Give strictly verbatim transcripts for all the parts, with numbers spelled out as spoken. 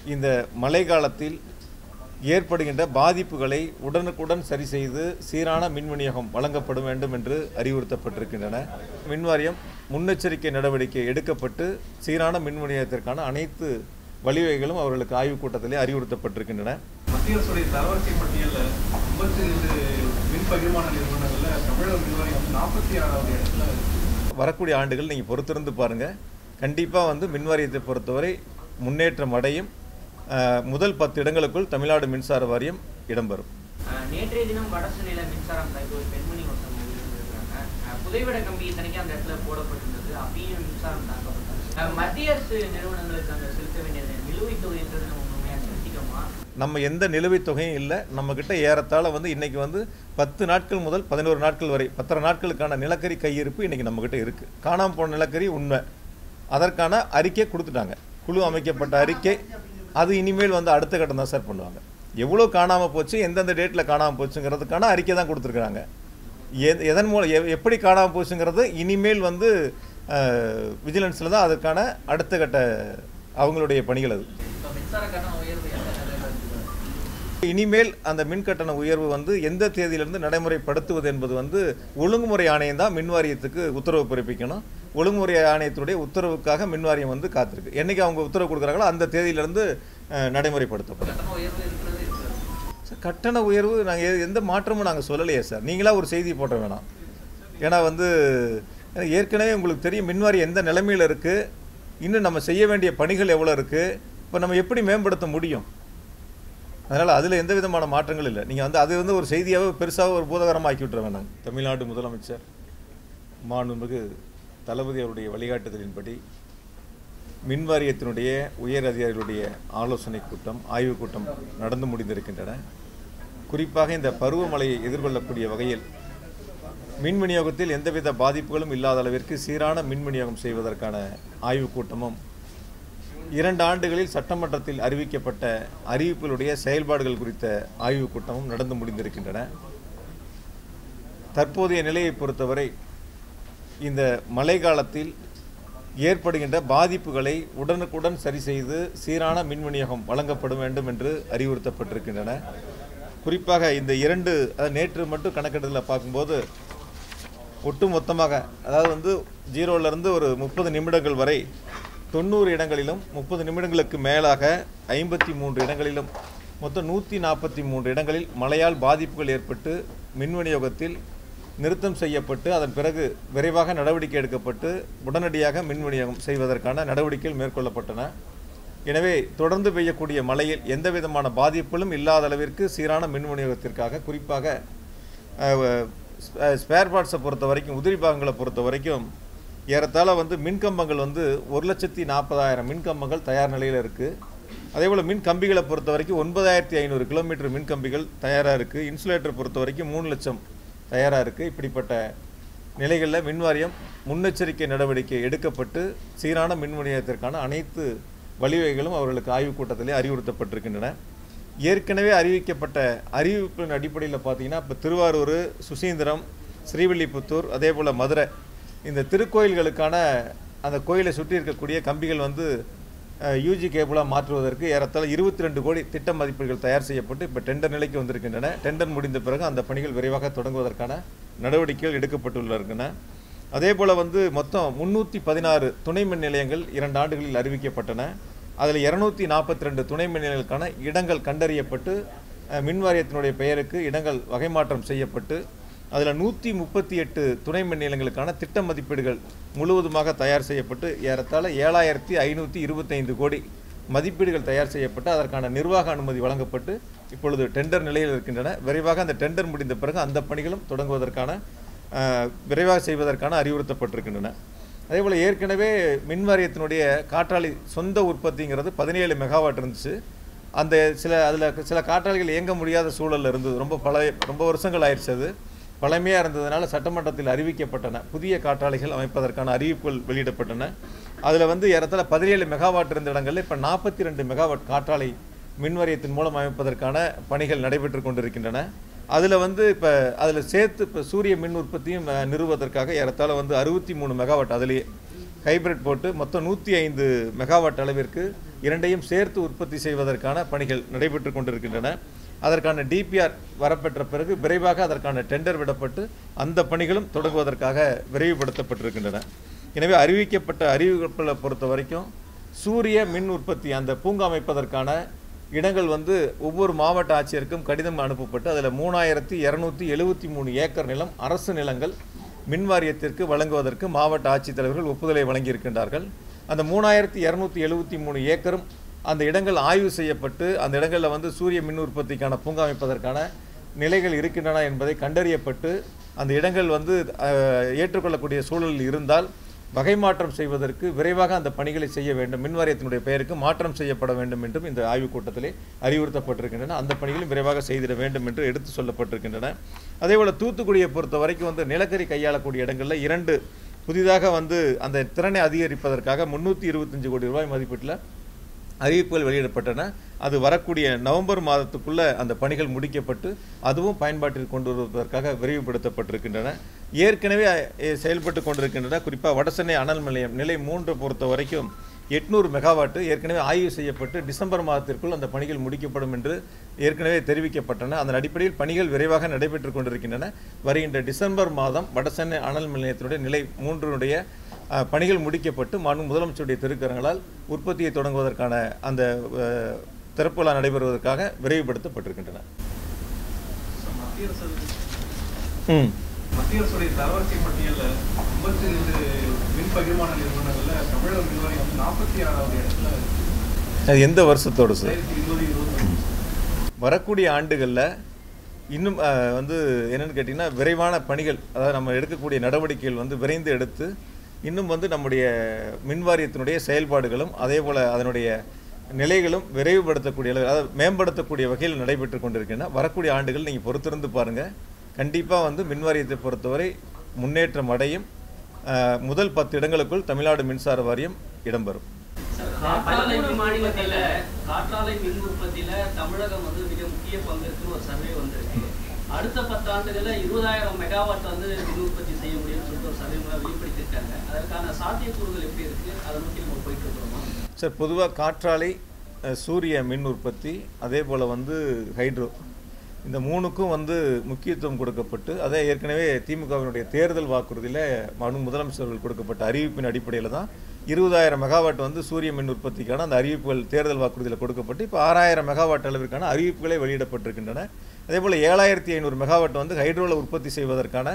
இந்த மழை காலத்தில் ஏற்படுகின்ற பாதிப்புகளை உடனுக்குடன் சரி செய்து சீரான மின் விநியோகம் வழங்கப்பட வேண்டும் என்று அறிவுறுத்தப்பட்டிருக்கின்றன. மின்வாரியம் முன்னெச்சரிக்கை நடவடிக்கை எடுக்கப்பட்டு சீரான மின் விநியோகத்திற்கான அனைத்து வழிவகைகளும் அவர்களுக்கு ஆய்வுக் கூட்டத்திலே அறிவுறுத்தப்பட்டிருக்கின்றன. மத்திய அரசுடைய தரவரிசை பட்டியலில் ஐம்பத்தி ரெண்டு மின் பகிர்மான நிறுவனங்களில் தமிழக மின்வாரியம் நாற்பத்தி ஆறாவது இடத்துல. வரக்கூடிய ஆண்டுகள் நீங்கள் பொறுத்திருந்து பாருங்கள். கண்டிப்பாக வந்து மின்வாரியத்தை பொறுத்தவரை முன்னேற்றம் அடையும். முதல் பத்து இடங்களுக்குள் தமிழ்நாடு மின்சார வாரியம் இடம்பெறும். நேற்றைய தினம் வடசென்னையில மின்சாரம் தாக்கி ஒரு பெண்மணி ஒருத்தவங்க உயிரிழந்திருக்காங்க. புதைவிட கம்பி இத்தனைக்கு அந்த இடத்துல போடப்பட்டிருந்தது. அப்பயும் மின்சாரம் தாக்கப்பட்டாங்க. மத்திய அரசு நிறுவனங்களுக்கு அந்த செலுத்த வேண்டிய நிலுவைத் தொகை என்றது நம்ம உண்மையாக செலுத்திக்கோமா? நம்ம எந்த நிலுவைத் தொகையும் இல்லை. நம்மக்கிட்ட ஏறத்தாழ வந்து இன்றைக்கி வந்து பத்து நாட்கள் முதல் பதினோரு நாட்கள் வரை பத்தரை நாட்களுக்கான நிலக்கரி கையிருப்பு இன்றைக்கி நம்மக்கிட்ட இருக்குது. காணாமல் போன நிலக்கரி உண்மை. அதற்கான அறிக்கை கொடுத்துட்டாங்க. குழு அமைக்கப்பட்ட அறிக்கை. அது இனிமேல் வந்து அடுத்த கட்டம் தான் சார் பண்ணுவாங்க. எவ்வளோ காணாமல் போச்சு, எந்தெந்த டேட்டில் காணாமல் போச்சுங்கிறதுக்கான அறிக்கை தான் கொடுத்துருக்குறாங்க. எ எதன் மூலம் எ எப்படி காணாமல் போச்சுங்கிறது இனிமேல் வந்து விஜிலன்ஸில் தான் அதற்கான அடுத்த கட்ட அவங்களுடைய பணிகள். அது இனிமேல் அந்த மின் கட்டண உயர்வு வந்து எந்த தேதியிலிருந்து நடைமுறைப்படுத்துவது என்பது வந்து ஒழுங்குமுறை ஆணையம் தான் மின்வாரியத்துக்கு உத்தரவு பிறப்பிக்கணும். ஒழுங்குமுறை ஆணையத்தினுடைய உத்தரவுக்காக மின்வாரியம் வந்து காத்திருக்கு. என்னைக்கு அவங்க உத்தரவு கொடுக்குறாங்களோ அந்த தேதியிலிருந்து நடைமுறைப்படுத்தப்படும். சார் கட்டண உயர்வு நாங்கள் எந்த மாற்றமும் நாங்கள் சொல்லலையே சார். நீங்களாக ஒரு செய்தி போட்ட வேணாம். ஏன்னா வந்து ஏற்கனவே உங்களுக்கு தெரியும் மின்வாரியம் எந்த நிலைமையில் இருக்குது, இன்னும் நம்ம செய்ய வேண்டிய பணிகள் எவ்வளோ இருக்குது, இப்போ நம்ம எப்படி மேம்படுத்த முடியும். அதனால் அதில் எந்த விதமான மாற்றங்கள் இல்லை. நீங்கள் வந்து அது வந்து ஒரு செய்தியாகவே பெருசாக ஒரு பூதகரமாக ஆக்கி விட்டுற வேணாங்க. தமிழ்நாடு முதலமைச்சர் மாண்புமிகு தளபதி அவருடைய வழிகாட்டுதலின்படி மின்வாரியத்தினுடைய உயர் அதிகாரிகளுடைய ஆலோசனை கூட்டம் ஆய்வுக் கூட்டம் நடந்து முடிந்திருக்கின்றன. குறிப்பாக இந்த பருவமழையை எதிர்கொள்ளக்கூடிய வகையில் மின் விநியோகத்தில் எந்தவித பாதிப்புகளும் இல்லாத அளவிற்கு சீரான மின் விநியோகம் செய்வதற்கான ஆய்வுக் கூட்டமும் இரண்டு ஆண்டுகளில் சட்டமன்றத்தில் அறிவிக்கப்பட்ட அறிவிப்புகளுடைய செயல்பாடுகள் குறித்த ஆய்வுக் கூட்டமும் நடந்து முடிந்திருக்கின்றன. தற்போதைய நிலையை பொறுத்தவரை இந்த மழை காலத்தில் ஏற்படுகின்ற பாதிப்புகளை உடனுக்குடன் சரி செய்து சீரான மின் விநியோகம் வழங்கப்பட வேண்டும் என்று அறிவுறுத்தப்பட்டிருக்கின்றன. குறிப்பாக இந்த இரண்டு நேற்று மட்டும் கணக்கெடுதலில் பார்க்கும்போது ஒட்டு மொத்தமாக அதாவது வந்து ஜீரோவிலிருந்து ஒரு முப்பது நிமிடங்கள் வரை தொண்ணூறு இடங்களிலும் முப்பது நிமிடங்களுக்கு மேலாக ஐம்பத்தி மூன்று இடங்களிலும் மொத்தம் நூற்றி நாற்பத்தி மூன்று இடங்களில் மழையால் பாதிப்புகள் ஏற்பட்டு மின் விநியோகத்தில் நிறுத்தம் செய்யப்பட்டு அதன் பிறகு விரைவாக நடவடிக்கை எடுக்கப்பட்டு உடனடியாக மின் விநியோகம் செய்வதற்கான நடவடிக்கைகள் மேற்கொள்ளப்பட்டன. எனவே தொடர்ந்து பெய்யக்கூடிய மழையில் எந்த விதமான பாதிப்புகளும் இல்லாத அளவிற்கு சீரான மின் விநியோகத்திற்காக குறிப்பாக ஸ்பேர் பார்ட்ஸை பொறுத்த வரைக்கும் உதிரி பாகங்களை பொறுத்த வரைக்கும் ஏறத்தாழ வந்து மின்கம்பங்கள் வந்து ஒரு லட்சத்தி நாற்பதாயிரம் மின்கம்பங்கள் தயார் நிலையில் இருக்குது. அதேபோல் மின் கம்பிகளை பொறுத்த வரைக்கும் ஒன்பதாயிரத்தி ஐநூறு கிலோமீட்டர் மின்கம்பிகள் தயாராக இருக்குது. இன்சுலேட்டர் பொறுத்த வரைக்கும் மூணு லட்சம் தயாராக இருக்குது. இப்படிப்பட்ட நிலைகளில் மின்வாரியம் முன்னெச்சரிக்கை நடவடிக்கை எடுக்கப்பட்டு சீரான மின் விநியோகத்திற்கான அனைத்து வழிவகைகளும் அவர்களுக்கு ஆய்வுக் கூட்டத்திலே அறிவுறுத்தப்பட்டிருக்கின்றன. ஏற்கனவே அறிவிக்கப்பட்ட அறிவிப்பின் அடிப்படையில் பார்த்தீங்கன்னா இப்போ திருவாரூர், சுசீந்திரம், ஸ்ரீவில்லிபுத்தூர், அதே போல் மதுரை இந்த திருக்கோயில்களுக்கான அந்த கோயிலை சுற்றி இருக்கக்கூடிய கம்பிகள் வந்து யூஜி கேபிளாக மாற்றுவதற்கு ஏறத்தாழ இருபத்தி ரெண்டு கோடி திட்ட மதிப்பீடுகள் தயார் செய்யப்பட்டு இப்போ டெண்டர் நிலைக்கு வந்திருக்கின்றன. டெண்டர் முடிந்த பிறகு அந்த பணிகள் விரைவாக தொடங்குவதற்கான நடவடிக்கைகள் எடுக்கப்பட்டுள்ளன. அதே போல் வந்து மொத்தம் முந்நூற்றி பதினாறு துணை மின் நிலையங்கள் இரண்டு ஆண்டுகளில் அறிவிக்கப்பட்டன. அதில் இரநூத்தி நாற்பத்தி ரெண்டு துணை மின் நிலையங்களுக்கான இடங்கள் கண்டறியப்பட்டு மின்வாரியத்தினுடைய பெயருக்கு இடங்கள் வகை மாற்றம் செய்யப்பட்டு அதில் நூற்றி முப்பத்தி எட்டு துணை மின் நிலையங்களுக்கான திட்ட மதிப்பீடுகள் முழுவதுமாக தயார் செய்யப்பட்டு ஏறத்தாழ ஏழாயிரத்தி ஐநூற்றி இருபத்தைந்து கோடி மதிப்பீடுகள் தயார் செய்யப்பட்டு அதற்கான நிர்வாக அனுமதி வழங்கப்பட்டு இப்பொழுது டெண்டர் நிலையில் இருக்கின்றன. விரைவாக அந்த டெண்டர் முடிந்த பிறகு அந்த பணிகளும் தொடங்குவதற்கான விரைவாக செய்வதற்கான அறிவுறுத்தப்பட்டிருக்கின்றன. அதேபோல் ஏற்கனவே மின்வாரியத்தினுடைய காற்றாலை சொந்த உற்பத்திங்கிறது பதினேழு மெகாவாட் இருந்துச்சு. அந்த சில அதில் சில காற்றாலைகள் இயங்க முடியாத சூழலில் இருந்தது. ரொம்ப பழைய ரொம்ப வருஷங்கள் ஆயிடுச்சு. அது பழமையாக இருந்ததுனால சட்டமன்றத்தில் அறிவிக்கப்பட்டன. புதிய காற்றாலைகள் அமைப்பதற்கான அறிவிப்புகள் வெளியிடப்பட்டன. அதில் வந்து ஏறத்தாழ பதினேழு மெகாவாட் இருந்த இடங்களில் இப்போ நாற்பத்தி ரெண்டு மெகாவாட் காற்றாலை மின்வாரியத்தின் மூலம் அமைப்பதற்கான பணிகள் நடைபெற்று கொண்டிருக்கின்றன. அதில் வந்து இப்போ அதில் சேர்த்து இப்போ சூரிய மின் உற்பத்தியும் நிறுவுவதற்காக ஏறத்தாழ வந்து அறுபத்தி மூணு மெகாவாட் அதிலேயே ஹைப்ரிட் போட்டு மொத்தம் நூற்றி ஐந்து மெகாவாட் அளவிற்கு இரண்டையும் சேர்த்து உற்பத்தி செய்வதற்கான பணிகள் நடைபெற்று கொண்டிருக்கின்றன. அதற்கான டிபிஆர் வரப்பெற்ற பிறகு விரைவாக அதற்கான டெண்டர் விடப்பட்டு அந்த பணிகளும் தொடங்குவதற்காக விரைவுபடுத்தப்பட்டிருக்கின்றன. எனவே அறிவிக்கப்பட்ட அறிவிப்புகளை பொறுத்த வரைக்கும் சூரிய மின் உற்பத்தி அந்த பூங்கா அமைப்பதற்கான இடங்கள் வந்து ஒவ்வொரு மாவட்ட ஆட்சியருக்கும் கடிதம் அனுப்பப்பட்டு அதில் மூணாயிரத்தி இரநூத்தி எழுபத்தி மூணு ஏக்கர் நிலம் அரசு நிலங்கள் மின் வாரியத்திற்கு வழங்குவதற்கு மாவட்ட ஆட்சித்தலைவர்கள் ஒப்புதலை வழங்கியிருக்கின்றார்கள். அந்த மூணாயிரத்தி இரநூத்தி எழுபத்தி மூணு ஏக்கரும் அந்த இடங்கள் ஆய்வு செய்யப்பட்டு அந்த இடங்களில் வந்து சூரிய மின் உற்பத்திக்கான பூங்கா அமைப்பதற்கான நிலைகள் இருக்கின்றன என்பதை கண்டறியப்பட்டு அந்த இடங்கள் வந்து ஏற்றுக்கொள்ளக்கூடிய சூழலில் இருந்தால் வகை மாற்றம் செய்வதற்கு விரைவாக அந்த பணிகளை செய்ய வேண்டும், மின் வாரியத்தினுடைய பெயருக்கு மாற்றம் செய்யப்பட வேண்டும் என்றும் இந்த ஆய்வுக் கூட்டத்திலே அறிவுறுத்தப்பட்டிருக்கின்றன. அந்த பணிகளும் விரைவாக செய்திட வேண்டும் என்று எடுத்து சொல்லப்பட்டிருக்கின்றன. அதேபோல் தூத்துக்குடியை பொறுத்த வரைக்கும் வந்து நிலக்கரி கையாளக்கூடிய இடங்களில் இரண்டு புதிதாக வந்து அந்த திறனை அதிகரிப்பதற்காக முந்நூற்றி இருபத்தஞ்சு கோடி ரூபாய் மதிப்பீட்டில் அறிவிப்புகள் வெளியிடப்பட்டன. அது வரக்கூடிய நவம்பர் மாதத்துக்குள்ளே அந்த பணிகள் முடிக்கப்பட்டு அதுவும் பயன்பாட்டில் கொண்டு வருவதற்காக விரைவுபடுத்தப்பட்டிருக்கின்றன. ஏற்கனவே செயல்பட்டு கொண்டிருக்கின்றன. குறிப்பாக வடசென்னை அனல் நிலையம் நிலை மூன்று பொறுத்த வரைக்கும் எட்நூறு மெகாவாட்டு ஏற்கனவே ஆய்வு செய்யப்பட்டு டிசம்பர் மாதத்திற்குள் அந்த பணிகள் முடிக்கப்படும் என்று ஏற்கனவே தெரிவிக்கப்பட்டன. அதன் அடிப்படையில் பணிகள் விரைவாக நடைபெற்று கொண்டிருக்கின்றன. வருகின்ற டிசம்பர் மாதம் வடசென்னை அனல் நிலையத்தினுடைய நிலை மூன்றினுடைய பணிகள் முடிக்கப்பட்டு மாண்பு முதலமைச்சருடைய திருக்கரங்களால் உற்பத்தியை தொடங்குவதற்கான அந்த திறப்பு விழா நடைபெறுவதற்காக விரைவுபடுத்தப்பட்டிருக்கின்றன. மத்திய அரசுடைய தரவரிசை பட்டியலில் ஐம்பத்தி ரெண்டு மின் பகிர்மான நிறுவனங்களில் தமிழக நிர்வாகம் வந்து நாற்பத்தி ஆறாவது இடத்துல. அது எந்த வருஷத்தோடு சார்? வரக்கூடிய ஆண்டுகளில் இன்னும் வந்து என்னென்னு கேட்டிங்கன்னா விரைவான பணிகள், அதாவது நம்ம எடுக்கக்கூடிய நடவடிக்கைகள் வந்து விரைந்து எடுத்து இன்னும் வந்து நம்முடைய மின்வாரியத்தினுடைய செயல்பாடுகளும் அதே போல் அதனுடைய நிலைகளும் விரைவுபடுத்தக்கூடிய, அதாவது மேம்படுத்தக்கூடிய வகையில் நடைபெற்று கொண்டிருக்கின்றன. வரக்கூடிய ஆண்டுகள் நீங்கள் பொறுத்திருந்து பாருங்கள். கண்டிப்பாக வந்து மின்வாரியத்தை பொறுத்தவரை முன்னேற்றம் அடையும். முதல் பத்து இடங்களுக்குள் தமிழ்நாடு மின்சார வாரியம் இடம்பெறும். மாநிலத்தில் காற்றாலை மின் உற்பத்தியில தமிழகம் வந்து மிக முக்கிய பங்கிற்கு ஒரு சர்வே வந்திருக்கு. அடுத்த பத்து ஆண்டுகளில் இருபதாயிரம் மெகாவாட் வந்து மின் உற்பத்தி செய்ய முடியும்னு சொல்லிட்டு ஒரு சர்வே மூலம் வெளிப்படுத்தியிருக்காங்க. அதற்கான சாத்தியக்கூறுகள் எப்படி இருக்கு, அதை நோக்கி நம்ம போயிட்டு இருக்கிறோமா சார்? பொதுவாக காற்றாலை, சூரிய மின் உற்பத்தி, அதே போல் வந்து ஹைட்ரோ, இந்த மூணுக்கும் வந்து முக்கியத்துவம் கொடுக்கப்பட்டு அதே ஏற்கனவே திமுகவினுடைய தேர்தல் வாக்குறுதியில் மனு முதலமைச்சர்கள் கொடுக்கப்பட்ட அறிவிப்பின் அடிப்படையில் தான் இருபதாயிரம் மெகாவாட் வந்து சூரிய மின் உற்பத்திக்கான அந்த அறிவிப்புகள் தேர்தல் வாக்குறுதியில் கொடுக்கப்பட்டு இப்போ ஆறாயிரம் மெகாவாட் அளவிற்கான அறிவிப்புகளே வெளியிடப்பட்டிருக்கின்றன. அதே போல் ஏழாயிரத்தி ஐநூறு மெகாவாட் வந்து ஹைட்ரோவில் உற்பத்தி செய்வதற்கான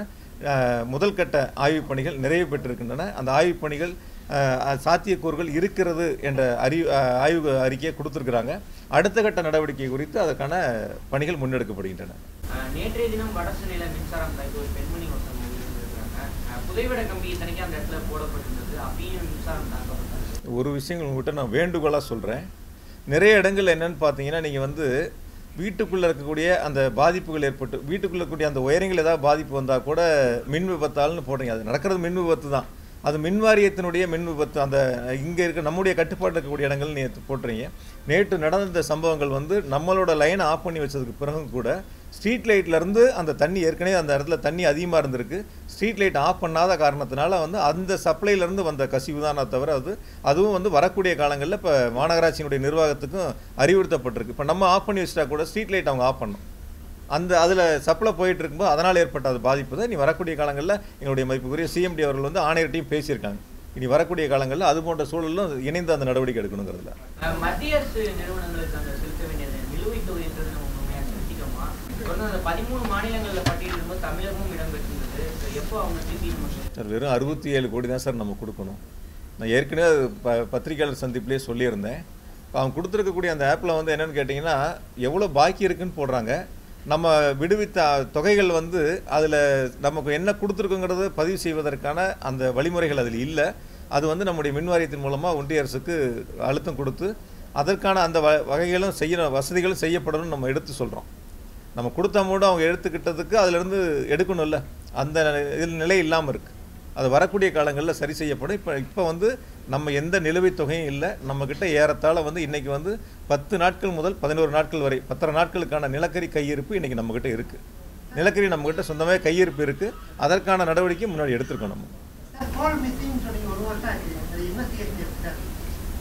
முதல் கட்ட ஆய்வுப் பணிகள் நிறைவு பெற்றிருக்கின்றன. அந்த ஆய்வுப் பணிகள் சாத்தியக்கூறுகள் இருக்கிறது என்ற அறி ஆய்வு அறிக்கையை கொடுத்துருக்குறாங்க. அடுத்த கட்ட நடவடிக்கை குறித்து அதற்கான பணிகள் முன்னெடுக்கப்படுகின்றன. நேற்றைய தினம் வடசென்னையில மின்சாரம் தாக்கி ஒரு பெண்மணி ஒருத்தவங்க உயிரிழந்திருக்காங்க. புதைவிட கம்பி இத்தனைக்கு அந்த இடத்துல போடப்பட்டிருந்தது, அப்பயும் மின்சாரம் தாக்கப்பட்டது. ஒரு விஷயங்கள் உங்கள்கிட்ட நான் வேண்டுகோளாக சொல்கிறேன். நிறைய இடங்கள் என்னன்னு பார்த்தீங்கன்னா, நீங்கள் வந்து வீட்டுக்குள்ளே இருக்கக்கூடிய அந்த பாதிப்புகள் ஏற்பட்டு வீட்டுக்குள்ளே இருக்கக்கூடிய அந்த ஒயரிங்கில் ஏதாவது பாதிப்பு வந்தால் கூட மின் விபத்தால்னு போடுறீங்க. அது நடக்கிறது மின் விபத்து தான். அது மின் வாரியத்தினுடைய மின் விபத்து அந்த இங்கே இருக்க நம்முடைய கட்டுப்பாடு இருக்கக்கூடிய இடங்கள் நேற்று போட்டுறீங்க. நேற்று நடந்த சம்பவங்கள் வந்து நம்மளோட லைனை ஆஃப் பண்ணி வச்சதுக்கு பிறகும் கூட ஸ்ட்ரீட் லைட்லேருந்து அந்த தண்ணி ஏற்கனவே அந்த இடத்துல தண்ணி அதிகமாக இருந்திருக்கு. ஸ்ட்ரீட் லைட் ஆஃப் பண்ணாத காரணத்தினால வந்து அந்த சப்ளைலேருந்து வந்த கசிவு தானே தவிர அது அதுவும் வந்து வரக்கூடிய காலங்களில் இப்போ மாநகராட்சியினுடைய நிர்வாகத்துக்கும் அறிவுறுத்தப்பட்டிருக்கு. இப்போ நம்ம ஆஃப் பண்ணி வச்சுட்டா கூட ஸ்ட்ரீட் லைட் அவங்க ஆஃப் பண்ணணும். அந்த அதில் சப்ளை போயிட்டு இருக்கும்போது அதனால் ஏற்பட்ட அது பாதிப்பு தான். இனி வரக்கூடிய காலங்களில் எங்களுடைய மதிப்புக்குரிய சிஎம்டி அவர்கள் வந்து ஆணையர்கிட்டையும் பேசியிருக்காங்க. இனி வரக்கூடிய காலங்களில் அது போன்ற சூழலும் இணைந்து அந்த நடவடிக்கை எடுக்கணுங்கிறதுல மத்திய அரசு நிறுவனங்களுக்கு அந்த செலுத்த வேண்டியது நிலுவைத் தொகைன்றது நம்ம உண்மையாக செலுத்திக்கோமா? அந்த பதிமூணு மாநிலங்களில் பட்டியலிடும்போது தமிழகமும் இடம்பெற்றிருந்தது. எப்போ அவங்க திருப்பி சார் வெறும் அறுபத்தி ஏழு கோடி தான் சார் நம்ம கொடுக்கணும். நான் ஏற்கனவே ப பத்திரிகையாளர் சந்திப்பிலே சொல்லியிருந்தேன். இப்போ அவங்க கொடுத்துருக்கக்கூடிய அந்த ஆப்பில் வந்து என்னென்னு கேட்டிங்கன்னா எவ்வளோ பாக்கி இருக்குன்னு போடுறாங்க. நம்ம விடுவித்த தொகைகள் வந்து அதில் நமக்கு என்ன கொடுத்துருக்குங்கிறது பதிவு செய்வதற்கான அந்த வழிமுறைகள் அதில் இல்லை. அது வந்து நம்முடைய மின் வாரியத்தின் மூலமாக ஒன்றிய அரசுக்கு அழுத்தம் கொடுத்து அதற்கான அந்த வ வகைகளும் செய்ய வசதிகளும் செய்யப்படணும்னு நம்ம எடுத்து சொல்கிறோம். நம்ம கொடுத்த அமௌண்ட் அவங்க எடுத்துக்கிட்டதுக்கு அதிலிருந்து எடுக்கணும்ல, அந்த இதில் நிலை இல்லாமல் இருக்குது. அது வரக்கூடிய காலங்களில் சரி செய்யப்படும். இப்போ இப்போ வந்து நம்ம எந்த நிலுவைத் தொகையும் இல்லை. நம்மக்கிட்ட ஏறத்தாழ வந்து இன்றைக்கி வந்து பத்து நாட்கள் முதல் பதினோரு நாட்கள் வரை பத்தரை நாட்களுக்கான நிலக்கரி கையிருப்பு இன்றைக்கி நம்மக்கிட்ட இருக்குது. நிலக்கரி நம்மக்கிட்ட சொந்தமாக கையிருப்பு இருக்குது. அதற்கான நடவடிக்கை முன்னாடி எடுத்துருக்கோம். நம்ம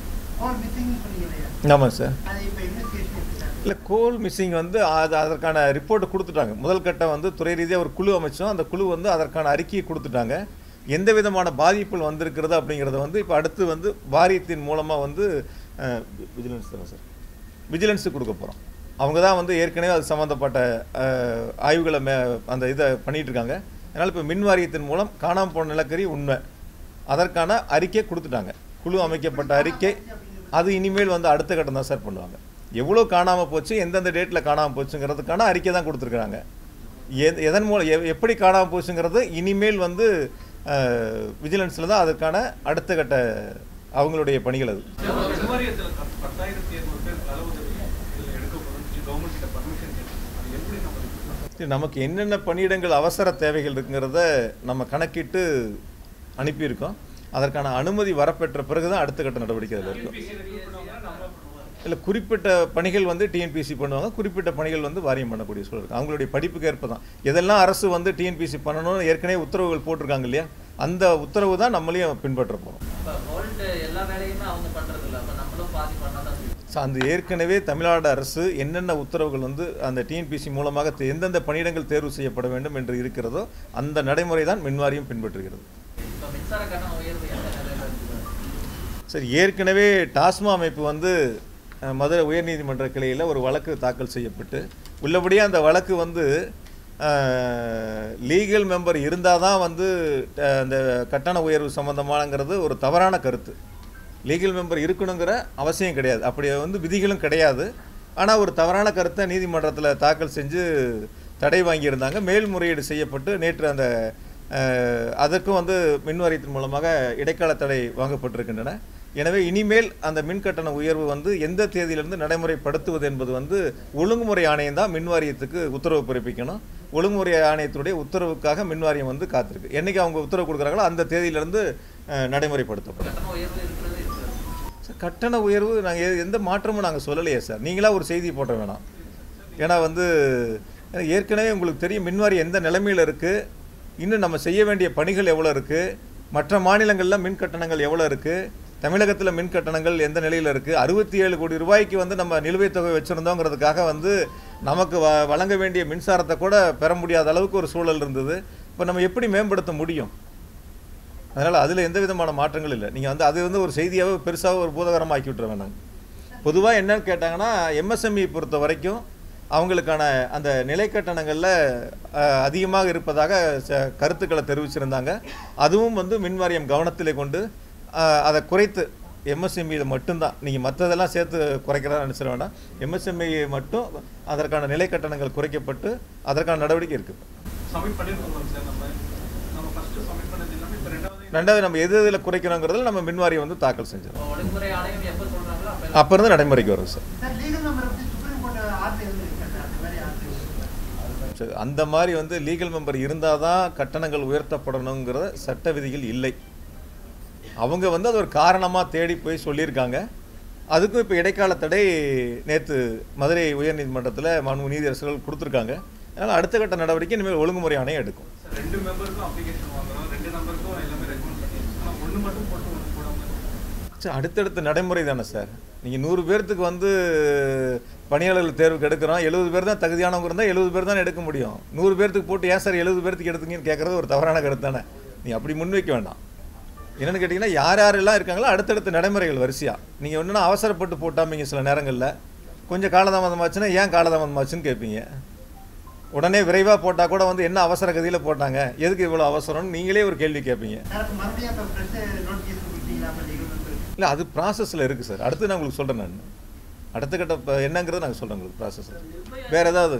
ஆமாம் சார். இல்லை, கோல் மிஸ்ஸிங் வந்து அது அதற்கான ரிப்போர்ட் கொடுத்துட்டாங்க. முதல் கட்டம் வந்து துறை ரீதியாக ஒரு குழு அமைச்சோம். அந்த குழு வந்து அதற்கான அறிக்கையை கொடுத்துட்டாங்க. எந்த விதமான பாதிப்புகள் வந்திருக்கிறது அப்படிங்கிறத வந்து இப்போ அடுத்து வந்து வாரியத்தின் மூலமாக வந்து விஜிலன்ஸ் தானே சார் விஜிலன்ஸுக்கு கொடுக்க போகிறோம். அவங்க தான் வந்து ஏற்கனவே அது சம்மந்தப்பட்ட ஆய்வுகளை மே அந்த இதை பண்ணிகிட்ருக்காங்க. அதனால் இப்போ மின் வாரியத்தின் மூலம் காணாமல் போன நிலக்கரி உண்மை அதற்கான அறிக்கை கொடுத்துட்டாங்க. குழு அமைக்கப்பட்ட அறிக்கை அது இனிமேல் வந்து அடுத்த கட்டம் தான் சார் பண்ணுவாங்க. எவ்வளோ காணாமல் போச்சு, எந்தெந்த டேட்டில் காணாமல் போச்சுங்கிறதுக்கான அறிக்கை தான் கொடுத்துருக்குறாங்க. எ எதன் மூலம் எ எப்படி காணாமல் போச்சுங்கிறது இனிமேல் வந்து விஜிலன்ஸில் தான் அதுக்கான அடுத்த கட்ட அவங்களுடைய பணிகள். அது நமக்கு என்னென்ன பணியிடங்கள் அவசர தேவைகள் இருக்குங்கிறத நம்ம கணக்கிட்டு அனுப்பியிருக்கோம். அதற்கான அனுமதி வரப்பெற்ற பிறகு தான் அடுத்த கட்ட நடவடிக்கை அதில் இருக்கும். இல்லை, குறிப்பிட்ட பணிகள் வந்து டிஎன்பிசி பண்ணுவாங்க, குறிப்பிட்ட பணிகள் வந்து வாரியம் பண்ணக்கூடிய சூழல் இருக்குது. அவங்களுடைய படிப்புக்கு ஏற்ப தான் எதெல்லாம் அரசு வந்து டிஎன்பிசி பண்ணணும்னு ஏற்கனவே உத்தரவுகள் போட்டிருக்காங்க இல்லையா, அந்த உத்தரவு தான் நம்மளையும் பின்பற்ற போகிறோம். அந்த ஏற்கனவே தமிழ்நாடு அரசு என்னென்ன உத்தரவுகள் வந்து அந்த டிஎன்பிசி மூலமாக எந்தெந்த பணியிடங்கள் தேர்வு செய்யப்பட வேண்டும் என்று இருக்கிறதோ அந்த நடைமுறை தான் மின்வாரியம் பின்பற்றுகிறது. சரி, ஏற்கனவே டாஸ்மா அமைப்பு வந்து மதுரை உயர்நீதிமன்ற கிளையில் ஒரு வழக்கு தாக்கல் செய்யப்பட்டு உள்ளபடியாக அந்த வழக்கு வந்து லீகல் மெம்பர் இருந்தால் தான் வந்து அந்த கட்டண உயர்வு சம்மந்தமானங்கிறது ஒரு தவறான கருத்து. லீகல் மெம்பர் இருக்கணுங்கிற அவசியம் கிடையாது, அப்படி வந்து விதிகளும் கிடையாது. ஆனால் ஒரு தவறான கருத்தை நீதிமன்றத்தில் தாக்கல் செஞ்சு தடை வாங்கியிருந்தாங்க. மேல்முறையீடு செய்யப்பட்டு நேற்று அந்த அதற்கும் வந்து மின்வாரியத்தின் மூலமாக இடைக்கால தடை வாங்கப்பட்டிருக்கின்றன. எனவே இனிமேல் அந்த மின் கட்டண உயர்வு வந்து எந்த தேதியிலிருந்து நடைமுறைப்படுத்துவது என்பது வந்து ஒழுங்குமுறை ஆணையம் தான் மின்வாரியத்துக்கு உத்தரவு பிறப்பிக்கணும். ஒழுங்குமுறை ஆணையத்துடைய உத்தரவுக்காக மின்வாரியம் வந்து காத்திருக்கு. என்றைக்கு அவங்க உத்தரவு கொடுக்குறாங்களோ அந்த தேதியிலிருந்து நடைமுறைப்படுத்தப்படும். சார், கட்டண உயர்வு நாங்கள் எந்த மாற்றமும் நாங்கள் சொல்லலையே சார். நீங்களாக ஒரு செய்தி போட்ட வேணாம். ஏன்னா வந்து ஏற்கனவே உங்களுக்கு தெரியும் மின்வாரியம் எந்த நிலைமையில் இருக்குது, இன்னும் நம்ம செய்ய வேண்டிய பணிகள் எவ்வளோ இருக்குது, மற்ற மாநிலங்களில் மின் கட்டணங்கள் எவ்வளோ இருக்குது, தமிழகத்தில் மின் கட்டணங்கள் எந்த நிலையில் இருக்குது, அறுபத்தி ஏழு கோடி ரூபாய்க்கு வந்து நம்ம நிலுவைத் தொகை வச்சுருந்தோங்கிறதுக்காக வந்து நமக்கு வ வழங்க வேண்டிய மின்சாரத்தை கூட பெற முடியாத அளவுக்கு ஒரு சூழல் இருந்தது. இப்போ நம்ம எப்படி மேம்படுத்த முடியும்? அதனால் அதில் எந்த விதமான மாற்றங்கள் இல்லை. நீங்கள் வந்து அது வந்து ஒரு செய்தியாகவே பெருசாக ஒரு பூதகரமாக ஆக்கி விட்டுற வேண்டாங்க. பொதுவாக என்னன்னு கேட்டாங்கன்னா எம்எஸ்எம்இ பொறுத்த வரைக்கும் அவங்களுக்கான அந்த நிலை கட்டணங்களில் அதிகமாக இருப்பதாக கருத்துக்களை தெரிவிச்சிருந்தாங்க. அதுவும் வந்து மின்வாரியம் கவனத்தில் கொண்டு அதை குறைத்து எம்எஸ்எம்இயில் மட்டும்தான், நீங்கள் மற்றதெல்லாம் சேர்த்து குறைக்கிறதா நினச்சிட வேண்டாம், எம்எஸ்எம்இ மட்டும் அதற்கான நிலை கட்டணங்கள் குறைக்கப்பட்டு அதற்கான நடவடிக்கை இருக்குது. ரெண்டாவது நம்ம எது இதில் குறைக்கிறோங்கிறதுல நம்ம மின்வாரியம் வந்து தாக்கல் செஞ்சோம். அப்போ இருந்து நடைமுறைக்கு வரும் சார். அந்த மாதிரி வந்து லீகல் மெம்பர் இருந்தால் தான் கட்டணங்கள் உயர்த்தப்படணுங்கிற சட்ட விதிகள் இல்லை. அவங்க வந்து அது ஒரு காரணமாக தேடி போய் சொல்லியிருக்காங்க. அதுக்கும் இப்போ இடைக்கால தடை நேற்று மதுரை உயர்நீதிமன்றத்தில் மாண்பு நீதியரசர்கள் கொடுத்துருக்காங்க. அதனால் அடுத்த கட்ட நடவடிக்கை இனிமேல் ஒழுங்குமுறை ஆணையம் எடுக்கும். சார், அடுத்தடுத்த நடைமுறை தானே சார். நீங்கள் நூறு பேர்த்துக்கு வந்து பணியாளர்கள் தேர்வுக்கு எடுக்கிறோம், எழுபது பேர் தான் தகுதியானவங்க இருந்தால் எழுபது பேர் தான் எடுக்க முடியும். நூறு பேர்த்துக்கு போட்டு ஏன் சார் எழுபது பேர்த்துக்கு எடுத்துங்கன்னு கேட்குறது ஒரு தவறான கருத்து தானே. நீங்கள் அப்படி முன்வைக்க வேண்டாம். என்னென்னு கேட்டிங்கன்னா யார் யாரெல்லாம் இருக்காங்களோ அடுத்தடுத்த நடைமுறைகள் வரிசையாக. நீங்கள் ஒன்றுனா அவசரப்பட்டு போட்டாமீங்க சில நேரங்களில், கொஞ்சம் காலதாமதமாச்சுன்னா ஏன் காலதாமதமாச்சுன்னு கேட்பீங்க. உடனே விரைவாக போட்டால் கூட வந்து என்ன அவசர கதியில் போட்டாங்க, எதுக்கு இவ்வளோ அவசரம்னு நீங்களே ஒரு கேள்வி கேட்பீங்க. இல்லை, அது ப்ராசஸில் இருக்குது சார். அடுத்து நான் உங்களுக்கு சொல்கிறேன். நான் அடுத்த கட்ட என்னங்கிறத நாங்கள் சொல்கிறேன் உங்களுக்கு ப்ராசஸ். வேறு ஏதாவது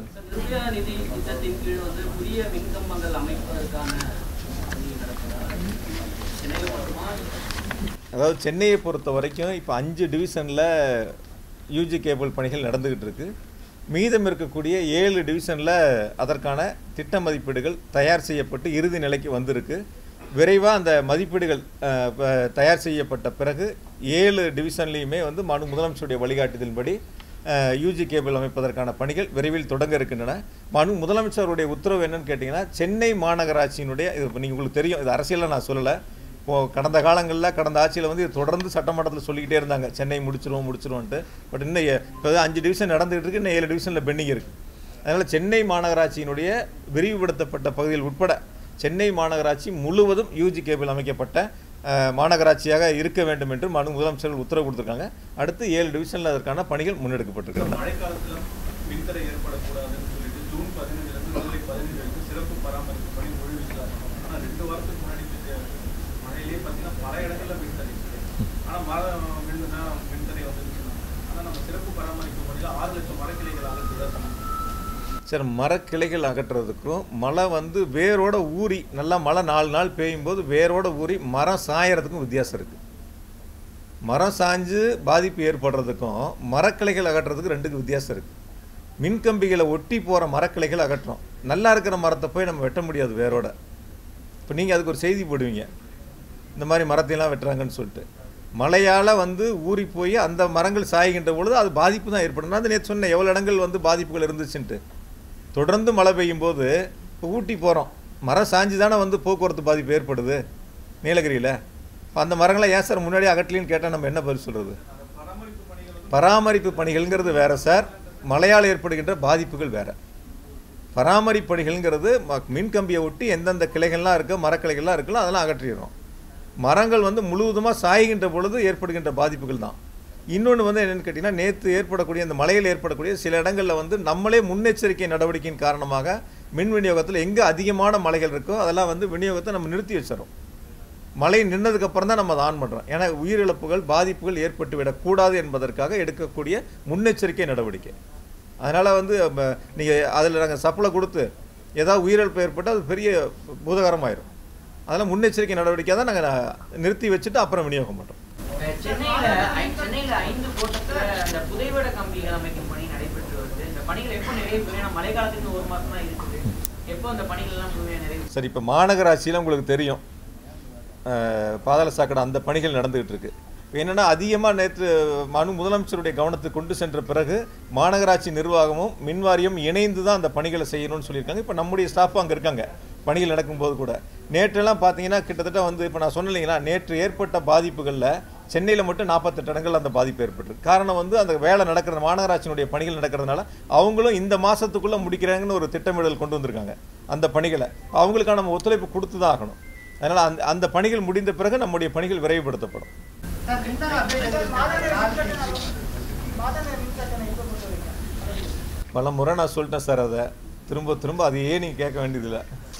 அதாவது சென்னையை பொறுத்த வரைக்கும் இப்போ அஞ்சு டிவிஷனில் யூஜி கேபிள் பணிகள் நடந்துக்கிட்டு இருக்கு. மீதம் இருக்கக்கூடிய ஏழு டிவிஷனில் அதற்கான திட்ட மதிப்பீடுகள் தயார் செய்யப்பட்டு இறுதி நிலைக்கு வந்திருக்கு. விரைவாக அந்த மதிப்பீடுகள் தயார் செய்யப்பட்ட பிறகு ஏழு டிவிஷன்லேயுமே வந்து மாண்பு முதலமைச்சருடைய வழிகாட்டுதலின்படி யூஜி கேபிள் அமைப்பதற்கான பணிகள் விரைவில் தொடங்க இருக்கின்றன. மாண்பு முதலமைச்சருடைய உத்தரவு என்னன்னு கேட்டிங்கன்னா, சென்னை மாநகராட்சியினுடைய இது நீங்கள் உங்களுக்கு தெரியும், இது அரசியலில் நான் சொல்லலை, இப்போது கடந்த காலங்களில் கடந்த ஆட்சியில் வந்து இது தொடர்ந்து சட்டமன்றத்தில் சொல்லிக்கிட்டே இருந்தாங்க, சென்னை முடிச்சிருவோம் முடிச்சிருவோன்ட்டு. பட் இன்னும் இப்போ அஞ்சு டிவிஷன் நடந்துகிட்டு இருக்குது, இன்னும் ஏழு டிவிஷனில் பெண்டிங் இருக்குது. அதனால் சென்னை மாநகராட்சியினுடைய விரிவுபடுத்தப்பட்ட பகுதிகள் உட்பட சென்னை மாநகராட்சி முழுவதும் யூஜி கேபிள் அமைக்கப்பட்ட மாநகராட்சியாக இருக்க வேண்டும் என்று மனு முதலமைச்சர்கள் உத்தரவு கொடுத்துருக்காங்க. அடுத்து ஏழு டிவிஷனில் அதற்கான பணிகள் முன்னெடுக்கப்பட்டிருக்கிறது. மழைக்காலத்தில் மின்தடை ஏற்படக்கூடாதுன்னு சொல்லிட்டு ஜூன் பதினஞ்சுலேருந்து ஜூலை பதினஞ்சு வரைக்கும் சிறப்பு பராமரிப்பு பணி முழுவீச்சில். ஆனால் ரெண்டு வாரத்துக்கு முன்னாடி மழையிலேயே பார்த்தீங்கன்னா பல இடங்களில் மின்தடை. ஆனால் மழை மின்னா மின்தடை வந்துருச்சுன்னா ஆனால் நம்ம சிறப்பு பராமரிப்பு பணியில் ஆறு லட்சம் மரக்கிளைகள் அகற்றுதான். சார், மரக்கிளைகள் அகற்றுறதுக்கும் மழை வந்து வேரோட ஊறி நல்லா மழை நாலு நாள் பெய்யும் போது வேரோட ஊறி மரம் சாயறதுக்கும் வித்தியாசம் இருக்குது. மரம் சாஞ்சு பாதிப்பு ஏற்படுறதுக்கும் மரக்கிளைகள் அகற்றுறதுக்கு ரெண்டுக்கு வித்தியாசம் இருக்குது. மின்கம்பிகளை ஒட்டி போகிற மரக்கிளைகள் அகற்றுறோம். நல்லா இருக்கிற மரத்தை போய் நம்ம வெட்ட முடியாது வேரோட. இப்போ நீங்கள் அதுக்கு ஒரு செய்தி போடுவீங்க, இந்த மாதிரி மரத்தையெல்லாம் வெட்டுறாங்கன்னு சொல்லிட்டு. மழையால் வந்து ஊறி போய் அந்த மரங்கள் சாய்கின்ற பொழுது அது பாதிப்பு தான் ஏற்படும். அது நேற்று சொன்ன எவ்வளோ இடங்கள் வந்து பாதிப்புகள் இருந்துச்சுன்ட்டு. தொடர்ந்து மழை பெய்யும் போது இப்போ ஊட்டி போகிறோம், மரம் சாஞ்சு தானே வந்து போக்குவரத்து பாதிப்பு ஏற்படுது நீலகிரியில். இப்போ அந்த மரங்களை ஏன் சார் முன்னாடி அகற்றலின்னு கேட்டால் நம்ம என்ன பதில் சொல்கிறது? பராமரிப்பு பணிகள்ங்கிறது வேறு சார், மழையால் ஏற்படுகின்ற பாதிப்புகள் வேறு. பராமரிப்பு பணிகள்ங்கிறது மின்கம்பியை ஒட்டி எந்தெந்த கிளைகள்லாம் இருக்கோ மரக்கிளைகள்லாம் இருக்குல்ல அதெல்லாம் அகற்றிடுறோம். மரங்கள் வந்து முழுவதுமாக சாய்கின்ற பொழுது ஏற்படுகின்ற பாதிப்புகள் தான். இன்னொன்று வந்து என்னென்னு கேட்டிங்கன்னா, நேற்று ஏற்படக்கூடிய அந்த மழையில் ஏற்படக்கூடிய சில இடங்களில் வந்து நம்மளே முன்னெச்சரிக்கை நடவடிக்கையின் காரணமாக மின் விநியோகத்தில் எங்கே அதிகமான மழைகள் இருக்கோ அதெல்லாம் வந்து விநியோகத்தை நம்ம நிறுத்தி வச்சிடறோம். மழை நின்றதுக்கப்புறம் தான் நம்ம அதை ஆன் பண்ணுறோம். ஏன்னா உயிரிழப்புகள் பாதிப்புகள் ஏற்பட்டு விடக்கூடாது என்பதற்காக எடுக்கக்கூடிய முன்னெச்சரிக்கை நடவடிக்கை. அதனால் வந்து நீங்கள் அதில் நாங்கள் சப்ளை கொடுத்து ஏதாவது உயிரிழப்பு ஏற்பட்டால் அது பெரிய பூதகரமாயிரும். அதெல்லாம் முன்னெச்சரிக்கை நடவடிக்கை தான் நாங்கள் நிறுத்தி வச்சுட்டு அப்புறம் விநியோகம் பண்ணுறோம். சென்னையில சென்னையில ஐந்து கோட்டத்துல அந்த புதைவட கம்பிகள் அமைக்கும் பணி நடைபெற்று வருது. இந்த பணிகள் எப்போ நிறைவு பெறும்? மழை காலத்துக்கு ஒரு மாசம் தான் இருக்குது. எப்போ அந்த பணிகள் எல்லாம் முழுமையாக நிறைவு? சரி, இப்போ மாநகராட்சியில் உங்களுக்கு தெரியும் பாதாள சாக்கடை அந்த பணிகள் நடந்துகிட்டு இருக்கு. இப்போ என்னென்னா, அதிகமாக நேற்று மனு முதலமைச்சருடைய கவனத்துக்கு கொண்டு சென்ற பிறகு மாநகராட்சி நிர்வாகமும் மின்வாரியம் இணைந்து தான் அந்த பணிகளை செய்யணும்னு சொல்லியிருக்காங்க. இப்போ நம்முடைய ஸ்டாஃபும் அங்கே இருக்காங்க பணிகள் நடக்கும்போது கூட. நேற்றெல்லாம் பார்த்தீங்கன்னா கிட்டத்தட்ட வந்து இப்போ நான் சொன்னேன் இல்லைங்களா, நேற்று ஏற்பட்ட பாதிப்புகளில் சென்னையில் மட்டும் நாற்பத்தெட்டு இடங்கள் அந்த பாதிப்பு ஏற்பட்டுருக்கு. காரணம் வந்து அந்த வேலை நடக்கிறது, மாநகராட்சியினுடைய பணிகள் நடக்கிறதுனால அவங்களும் இந்த மாதத்துக்குள்ளே முடிக்கிறாங்கன்னு ஒரு திட்டமிடல் கொண்டு வந்திருக்காங்க. அந்த பணிகளை அவங்களுக்கான நம்ம ஒத்துழைப்பு கொடுத்து தான் ஆகணும். அதனால் அந்த அந்த பணிகள் முடிந்த பிறகு நம்முடைய பணிகள் விரைவுபடுத்தப்படும். பல முறை நான் சொல்லிட்டேன் சார், அதை திரும்ப திரும்ப அதையே நீங்கள் கேட்க வேண்டியதில்லை.